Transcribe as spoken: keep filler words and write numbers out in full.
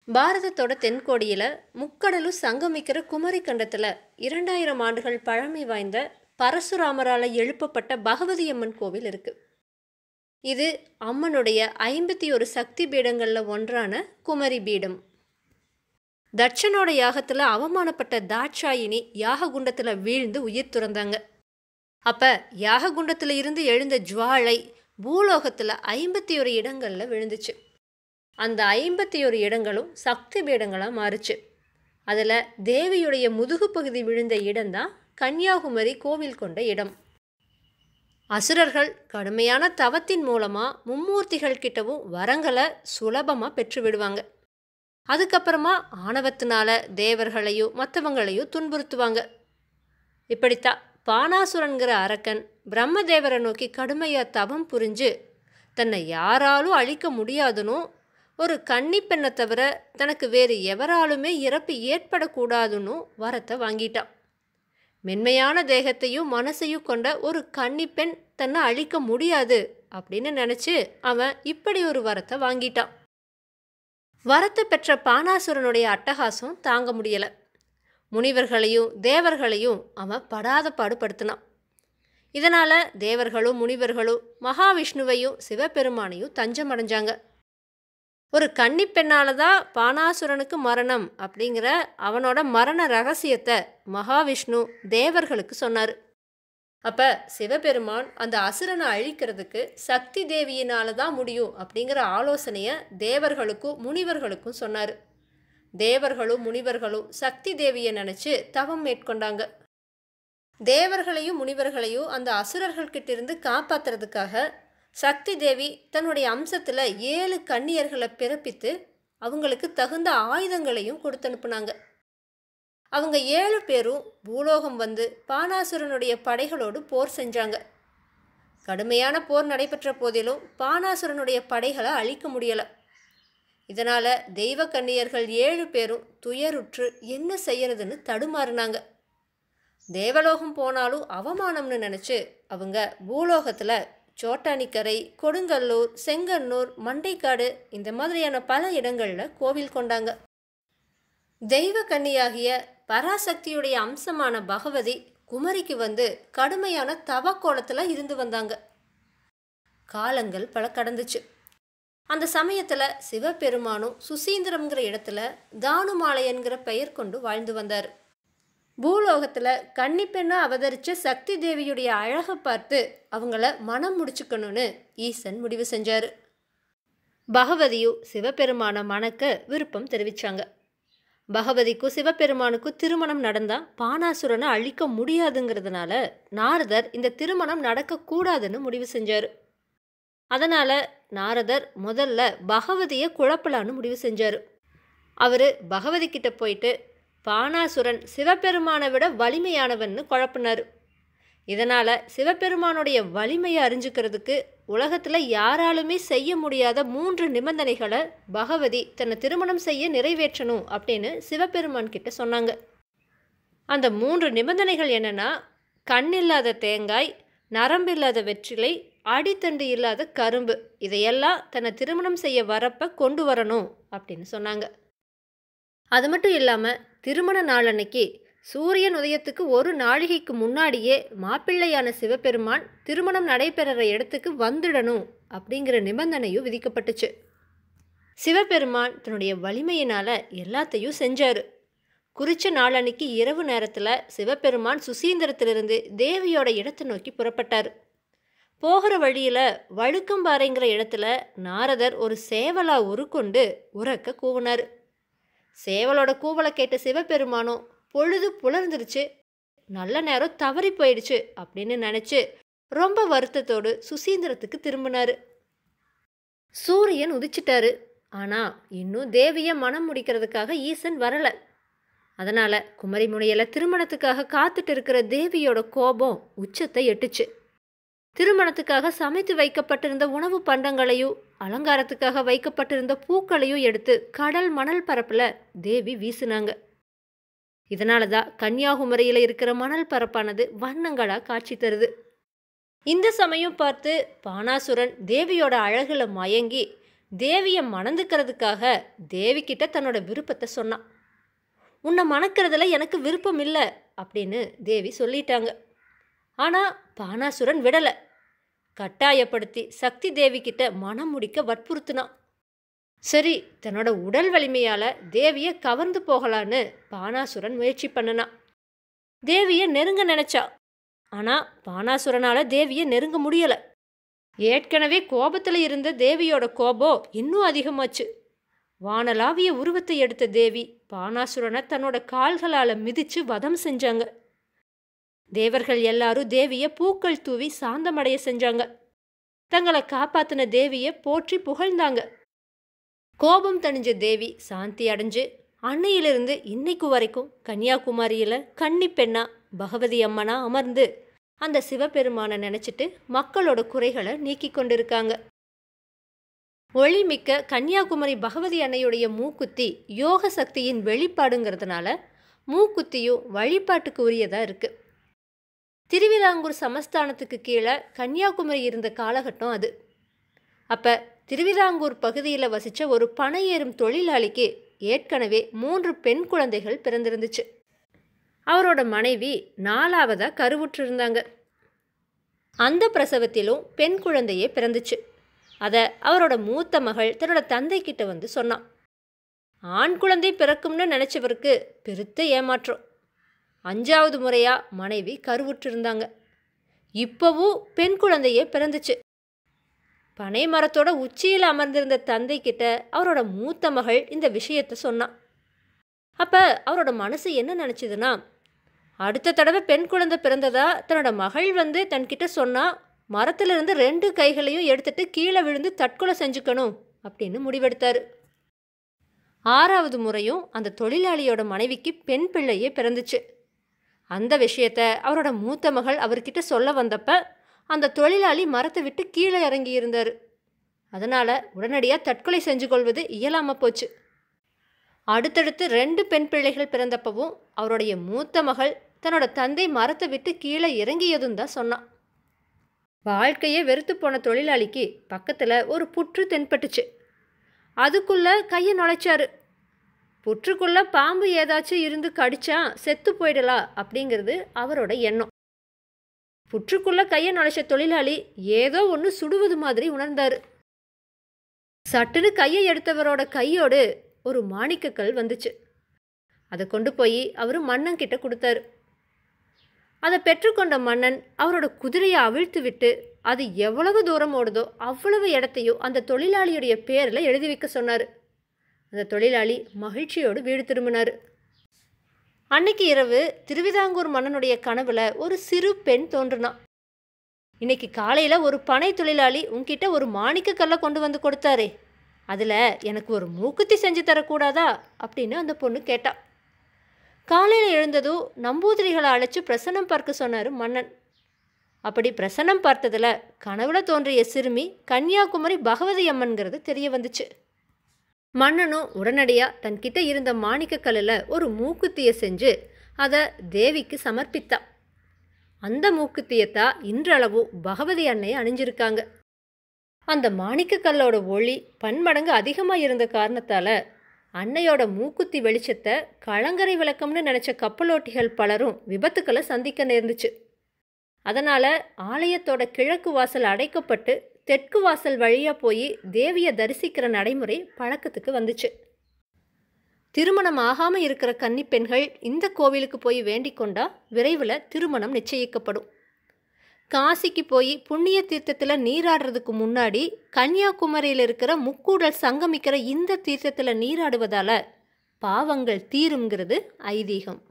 பாரதத்தோட தென்கோடியில் முக்கடலும் சங்கமிக்கிற குமரி கண்டத்தில் இரண்டாயிரம் ஆண்டுகள் பழமை வாய்ந்த பரசுராமரால் எழுப்பப்பட்ட பகவதி அம்மன் கோவில் இருக்கு. இது அம்மனுடைய ஐம்பத்தி ஒரு சக்தி பீடங்களில் ஒன்றான குமரி பீடம். தட்சனோட யாகத்தில் அவமானப்பட்ட தாட்சாயினி யாககுண்டத்தில் வீழ்ந்து உயிர் துறந்தாங்க. அப்போ யாககுண்டத்தில் இருந்து எழுந்த ஜுவாலை பூலோகத்தில் ஐம்பத்தி ஒரு இடங்களில் விழுந்துச்சு. அந்த ஐம்பத்தி ஒரு இடங்களும் சக்தி பீடங்களாக மாறுச்சு. அதில் தேவியுடைய முதுகு பகுதி விழுந்த இடம்தான் கன்னியாகுமரி கோவில் கொண்ட இடம். அசுரர்கள் கடுமையான தவத்தின் மூலமாக மும்மூர்த்திகள் கிட்டவும் வரங்களை சுலபமாக பெற்று விடுவாங்க. அதுக்கப்புறமா ஆணவத்தினால தேவர்களையும் மற்றவங்களையும் துன்புறுத்துவாங்க. இப்படித்தான் பானாசுரன்கிற அரக்கன் பிரம்மதேவரை நோக்கி கடுமையாக தவம் புரிஞ்சு தன்னை யாராலும் அழிக்க முடியாதுன்னு ஒரு கன்னி பெண்ணை தவிர தனக்கு வேறு எவராலுமே இறப்பு ஏற்படக்கூடாதுன்னு வரத்தை வாங்கிட்டான். மென்மையான தேகத்தையும் மனசையும் கொண்ட ஒரு கன்னி பெண் தன்னை அழிக்க முடியாது அப்படின்னு நினச்சி அவன் இப்படி ஒரு வரத்தை வாங்கிட்டான். வரத்தை பெற்ற பானாசுரனுடைய அட்டகாசம் தாங்க முடியலை. முனிவர்களையும் தேவர்களையும் அவன் படாத பாடுபடுத்தினான். இதனால் தேவர்களும் முனிவர்களும் மகாவிஷ்ணுவையும் சிவபெருமானையும் தஞ்சம் அடைஞ்சாங்க. ஒரு கன்னி பெண்ணால் தான் பானாசுரனுக்கு மரணம் அப்படிங்கிற அவனோட மரண ரகசியத்தை மகாவிஷ்ணு தேவர்களுக்கு சொன்னார். அப்போ சிவபெருமான் அந்த அசுரனை அழிக்கிறதுக்கு சக்தி தேவியினால தான் முடியும் அப்படிங்கிற ஆலோசனையை தேவர்களுக்கும் முனிவர்களுக்கும் சொன்னார். தேவர்களும் முனிவர்களும் சக்தி தேவியை நினச்சி தவம் மேற்கொண்டாங்க. தேவர்களையும் முனிவர்களையும் அந்த அசுரர்கள்கிட்ட இருந்து காப்பாற்றுறதுக்காக சக்தி தேவி தன்னுடைய அம்சத்தில் ஏழு கன்னியர்களை பிறப்பித்து அவங்களுக்கு தகுந்த ஆயுதங்களையும் கொடுத்து அனுப்புனாங்க. அவங்க ஏழு பேரும் பூலோகம் வந்து பானாசுரனுடைய படைகளோடு போர் செஞ்சாங்க. கடுமையான போர் நடைபெற்ற போதிலும் பானாசுரனுடைய படைகளை அழிக்க முடியலை. இதனால் தெய்வ கன்னியர்கள் ஏழு பேரும் துயருற்று என்ன செய்யறதுன்னு தடுமாறினாங்க. தேவலோகம் போனாலும் அவமானம்னு நினச்சி அவங்க பூலோகத்தில் சோட்டானிக்கரை, கொடுங்கல்லூர், செங்கன்னூர், மண்டைக்காடு இந்த மாதிரியான பல இடங்களில் கோவில் கொண்டாங்க. தெய்வ கன்னியாகிய பராசக்தியுடைய அம்சமான பகவதி குமரிக்கு வந்து கடுமையான தவக்கோலத்தில் இருந்து வந்தாங்க. காலங்கள் பல கடந்துச்சு. அந்த சமயத்தில் சிவபெருமானும் சுசீந்திரம்ங்கிற இடத்துல தானுமாலையன்கிற பெயர் கொண்டு வாழ்ந்து வந்தார். பூலோகத்தில் கன்னிப்பெண்ணாக அவதரித்த சக்தி தேவியுடைய அழகை பார்த்து அவங்கள மனம் முடிச்சுக்கணும்னு ஈசன் முடிவு செஞ்சார். பகவதியும் சிவபெருமான மணக்க விருப்பம் தெரிவித்தாங்க. பகவதிக்கும் சிவபெருமானுக்கும் திருமணம் நடந்தால் பானாசுரனை அழிக்க முடியாதுங்கிறதுனால நாரதர் இந்த திருமணம் நடக்கக்கூடாதுன்னு முடிவு செஞ்சார். அதனால் நாரதர் முதல்ல பகவதியை குழப்பலான்னு முடிவு செஞ்சார். அவர் பகவதி கிட்ட போயிட்டு பானாசுரன் சிவபெருமானை விட வலிமையானவன்னு குழப்பினார். இதனால் சிவபெருமானுடைய வலிமையை அறிஞ்சுக்கிறதுக்கு உலகத்தில் யாராலுமே செய்ய முடியாத மூன்று நிபந்தனைகளை பகவதி தன்னை திருமணம் செய்ய நிறைவேற்றணும் அப்படின்னு சிவபெருமான் கிட்ட சொன்னாங்க. அந்த மூன்று நிபந்தனைகள் என்னென்னா, கண் இல்லாத தேங்காய், நரம்பில்லாத வெற்றிலை, அடித்தண்டு இல்லாத கரும்பு, இதையெல்லாம் தன்னை திருமணம் செய்ய வரப்ப கொண்டு வரணும் அப்படின்னு சொன்னாங்க. அது மட்டும் இல்லாமல் திருமண நாள் அன்னைக்கு சூரியன் உதயத்துக்கு ஒரு நாழிகைக்கு முன்னாடியே மாப்பிள்ளையான சிவபெருமான் திருமணம் நடைபெறுற இடத்துக்கு வந்துடணும் அப்படிங்கிற நிபந்தனையும் விதிக்கப்பட்டுச்சு. சிவபெருமான் தன்னுடைய வலிமையினால் எல்லாத்தையும் செஞ்சார். குறித்த நாள் அன்னைக்கு இரவு நேரத்தில் சிவபெருமான் சுசீந்திரத்திலிருந்து தேவியோட இடத்தை நோக்கி புறப்பட்டார். போகிற வழியில் வழுக்கம்பாறைங்கிற இடத்துல நாரதர் ஒரு சேவலா உருக்கொண்டு உறக்க கூவினார். சேவலோட கூவலை கேட்ட சிவபெருமானும் பொழுது புலர்ந்துருச்சு, நல்ல நேரம் தவறி போயிடுச்சு அப்படின்னு நினச்சி ரொம்ப வருத்தத்தோடு சுசீந்திரத்துக்கு திரும்பினார். சூரியன் உதிச்சிட்டாரு. ஆனால் இன்னும் தேவியை மனம் முடிக்கிறதுக்காக ஈசன் வரலை. அதனால் குமரி முனையில் திருமணத்துக்காக காத்துட்டு இருக்கிற தேவியோட கோபம் உச்சத்தை எட்டுச்சு. திருமணத்துக்காக சமைத்து வைக்கப்பட்டிருந்த உணவு பண்டங்களையும் அலங்காரத்துக்காக வைக்கப்பட்டிருந்த பூக்களையும் எடுத்து கடல் மணல் பரப்பில் தேவி வீசினாங்க. இதனால தான் கன்னியாகுமரியில் இருக்கிற மணல் பரப்பானது வண்ணங்களாக காட்சி தருது. இந்த சமயம் பார்த்து பானாசுரன் தேவியோட அழகில் மயங்கி தேவியை மணந்துக்கிறதுக்காக தேவி கிட்ட தன்னோட விருப்பத்தை சொன்னான். உன்னை மணக்கிறதுல எனக்கு விருப்பம் இல்லை அப்படின்னு தேவி சொல்லிட்டாங்க. ஆனால் பானாசுரன் விடலை. கட்டாயப்படுத்தி சக்தி தேவி கிட்ட மனம் முடிக்க வற்புறுத்தினான். சரி, தன்னோட உடல் வலிமையால் தேவியை கவர்ந்து போகலான்னு பானாசுரன் முயற்சி பண்ணினான். தேவியை நெருங்க நினைச்சா. ஆனால் பானாசுரனால் தேவியை நெருங்க முடியலை. ஏற்கனவே கோபத்தில் இருந்த தேவியோட கோபம் இன்னும் அதிகமாச்சு. வானலாவிய உருவத்தை எடுத்த தேவி பானாசுரனை தன்னோட கால்களால் மிதித்து வதம் செஞ்சாங்க. தேவர்கள் எல்லாரும் தேவியை பூக்கள் தூவி சாந்தமடைய செஞ்சாங்க. தங்களை காப்பாத்தின தேவியை போற்றி புகழ்ந்தாங்க. கோபம் தணிஞ்ச தேவி சாந்தி அடைஞ்சு அன்னையிலிருந்து இன்னைக்கு வரைக்கும் கன்னியாகுமரியில் கன்னி பெண்ணா பகவதி அம்மனா அமர்ந்து அந்த சிவபெருமானை நினச்சிட்டு மக்களோட குறைகளை நீக்கி கொண்டிருக்காங்க. ஒளிமிக்க கன்னியாகுமரி பகவதி அன்னையுடைய மூக்குத்தி யோக சக்தியின் வெளிப்பாடுங்கிறதுனால மூக்குத்தியும் வழிபாட்டுக்கு உரியதாக இருக்குது. திருவிதாங்கூர் சமஸ்தானத்துக்கு கீழே கன்னியாகுமரி இருந்த காலகட்டம் அது. அப்போ திருவிதாங்கூர் பகுதியில் வசித்த ஒரு பனை ஏறும் தொழிலாளிக்கு ஏற்கனவே மூன்று பெண் குழந்தைகள் பிறந்திருந்துச்சு. அவரோட மனைவி நாலாவதாக கருவுற்றிருந்தாங்க. அந்த பிரசவத்திலும் பெண் குழந்தையே பிறந்துச்சு. அதை அவரோட மூத்த மகள் தன்னோட தந்தை கிட்ட வந்து சொன்னான். ஆண் குழந்தை பிறக்கும்னு நினச்சவருக்கு பெருத்த ஏமாற்றம். அஞ்சாவது முறையாக மனைவி கருவுற்றிருந்தாங்க. இப்போவும் பெண் குழந்தையே பிறந்துச்சு. பனை மரத்தோட உச்சியில் அமர்ந்திருந்த தந்தை கிட்ட அவரோட மூத்த மகள் இந்த விஷயத்தை சொன்னான். அப்போ அவரோட மனசு என்ன நினச்சிதுன்னா, அடுத்த தடவை பெண் குழந்தை பிறந்ததா தன்னோட மகள் வந்து தன்கிட்ட சொன்னால் மரத்திலிருந்து ரெண்டு கைகளையும் எடுத்துட்டு கீழே விழுந்து தற்கொலை செஞ்சுக்கணும் அப்படின்னு முடிவெடுத்தார். ஆறாவது முறையும் அந்த தொழிலாளியோட மனைவிக்கு பெண் பிள்ளையே பிறந்துச்சு. அந்த விஷயத்த அவரோட மூத்த மகள் அவர்கிட்ட சொல்ல வந்தப்ப அந்த தொழிலாளி மரத்தை விட்டு கீழே இறங்கி இருந்தார். அதனால் உடனடியாக தற்கொலை செஞ்சு கொள்வது இயலாமல் போச்சு. அடுத்தடுத்து ரெண்டு பெண் பிள்ளைகள் பிறந்தப்பவும் அவருடைய மூத்த மகள் தன்னோட தந்தை மரத்தை விட்டு கீழே இறங்கியதும் தான் சொன்னான். வாழ்க்கையே வெறுத்து போன தொழிலாளிக்கு பக்கத்தில் ஒரு புற்று தென்பட்டுச்சு. அதுக்குள்ளே கையை நுழைச்சாரு. புற்றுக்குள்ளே பாம்பு ஏதாச்சும் இருந்து கடிச்சா செத்து போயிடலாம் அப்படிங்கிறது அவரோட எண்ணம். புற்றுக்குள்ளே கையை நுழைச்ச தொழிலாளி ஏதோ ஒன்று சுடுவது மாதிரி உணர்ந்தார். சட்டுன்னு கையை எடுத்தவரோட கையோடு ஒரு மாணிக்கக்கல் வந்துச்சு. அதை கொண்டு போய் அவர் மன்னன் கிட்ட கொடுத்தாரு. அதை பெற்றுக்கொண்ட மன்னன் அவரோட குதிரையை அவிழ்த்து விட்டு அது எவ்வளவு தூரம் ஓடுதோ அவ்வளவு இடத்தையும் அந்த தொழிலாளியுடைய பேரில் எழுதி வைக்க சொன்னார். அந்த தொழிலாளி மகிழ்ச்சியோடு வீடு திரும்பினார். அன்னைக்கு இரவு திருவிதாங்கூர் மன்னனுடைய கனவுல ஒரு சிறு பெண் தோன்றுனான். இன்னைக்கு காலையில் ஒரு பனை தொழிலாளி உன்கிட்ட ஒரு மாணிக்க கல்லை கொண்டு வந்து கொடுத்தாரே, அதில் எனக்கு ஒரு மூக்குத்தி செஞ்சு தரக்கூடாதா அப்படின்னு அந்த பொண்ணு கேட்டா. காலையில் எழுந்ததும் நம்பூதிரிகளை அழைச்சி பிரசன்னம் பார்க்க சொன்னார் மன்னன். அப்படி பிரசன்னம் பார்த்ததில் கனவுல தோன்றிய சிறுமி கன்னியாகுமரி பகவதி அம்மன்கிறது தெரிய வந்துச்சு. மன்னனும் உடனடியாக தன்கிட்ட இருந்த மாணிக்கக்கல்லில் ஒரு மூக்குத்தியை செஞ்சு அதை தேவிக்கு சமர்ப்பித்தான். அந்த மூக்குத்தியத்தான் இன்றளவும் பகவதி அன்னையை அணிஞ்சிருக்காங்க. அந்த மாணிக்கக்கல்லோட ஒளி பன்மடங்கு அதிகமாக இருந்த காரணத்தால் அன்னையோட மூக்குத்தி வெளிச்சத்தை கலங்கரை விளக்கம்னு நினச்ச கப்பலோட்டிகள் பலரும் விபத்துக்களை சந்திக்க நேர்ந்துச்சு. அதனால் ஆலயத்தோட கிழக்கு வாசல் அடைக்கப்பட்டு தெற்கு வாசல் வழியாக போய் தேவியை தரிசிக்கிற நடைமுறை பழக்கத்துக்கு வந்துச்சு. திருமணம் ஆகாமல் இருக்கிற கன்னி பெண்கள் இந்த கோவிலுக்கு போய் வேண்டிக் கொண்டா விரைவில் திருமணம் நிச்சயிக்கப்படும். காசிக்கு போய் புண்ணிய தீர்த்தத்தில் நீராடுறதுக்கு முன்னாடி கன்னியாகுமரியில் இருக்கிற முக்கூடல் சங்கமிக்கிற இந்த தீர்த்தத்தில் நீராடுவதால் பாவங்கள் தீருங்கிறது ஐதீகம்.